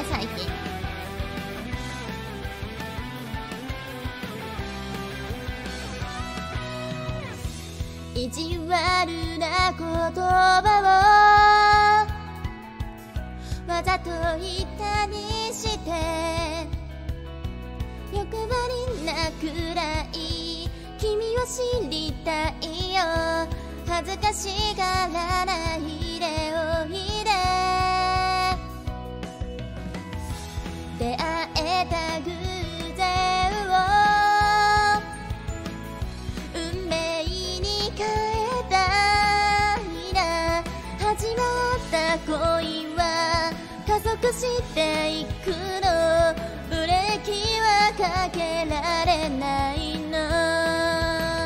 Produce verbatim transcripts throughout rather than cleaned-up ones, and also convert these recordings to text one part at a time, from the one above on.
ね最近。意地悪な言葉をわざと言ったにして欲張りなくらい君を知りたいよ。恥ずかしがらないでおいで。出会えた偶然を運命に変えたいな。始まった恋は加速していくの。ブレーキはかけられないの。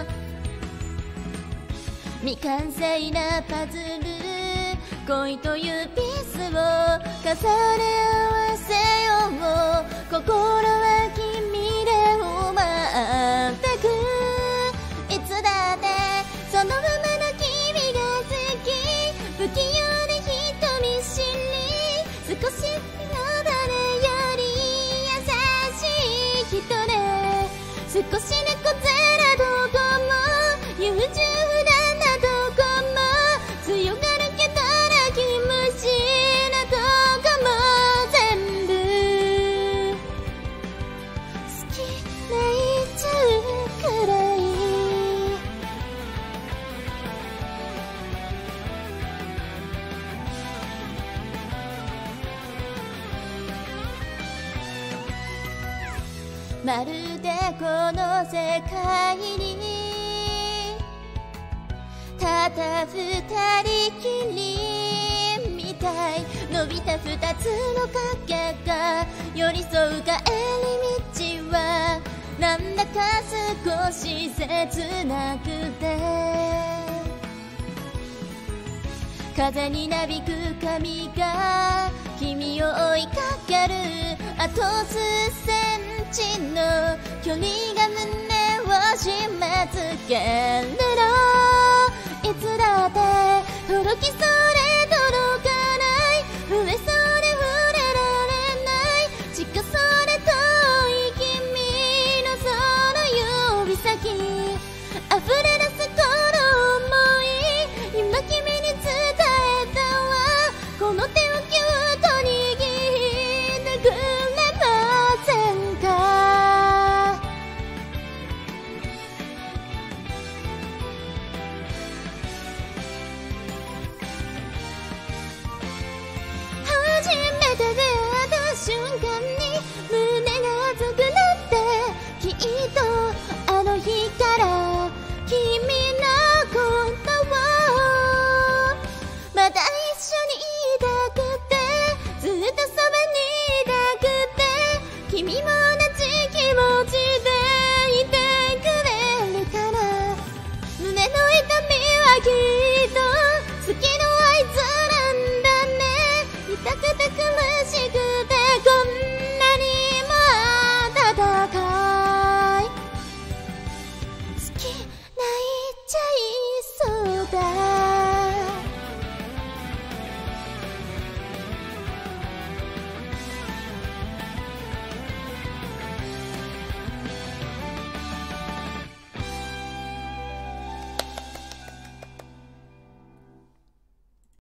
未完成なパズル、恋というピースを重ね合わせよう。心は君で埋まってく。いつだってそのままの君が好き。不器用で人見知り、少しよだれより優しい人ね。少し猫背などこも優柔不断などこも強がるけど泣き虫なとこも全部好き泣いちゃうくらい。まるでこの世界にただ二人きりみたい。伸びた二つの影が寄り添う帰り道はなんだか少し切なくて、風になびく髪が君を追いかける。あと数センチの距離が胸を締め付けるの。いつだって届きそうで届かない、触れそうで触れられない、近そうで遠い君のその指先溢れ出すこの想い、今君に伝えたわ。この手をぎゅっと握ってくれませんか。初めて出会った瞬間に胸が熱くなって、きっとあの日から君のことをまた一緒にいたくて、ずっとそばにいたくて、君も同じ気持ちでいてくれるから。胸の痛みはきっと好きの合図なんだね。痛くて苦しく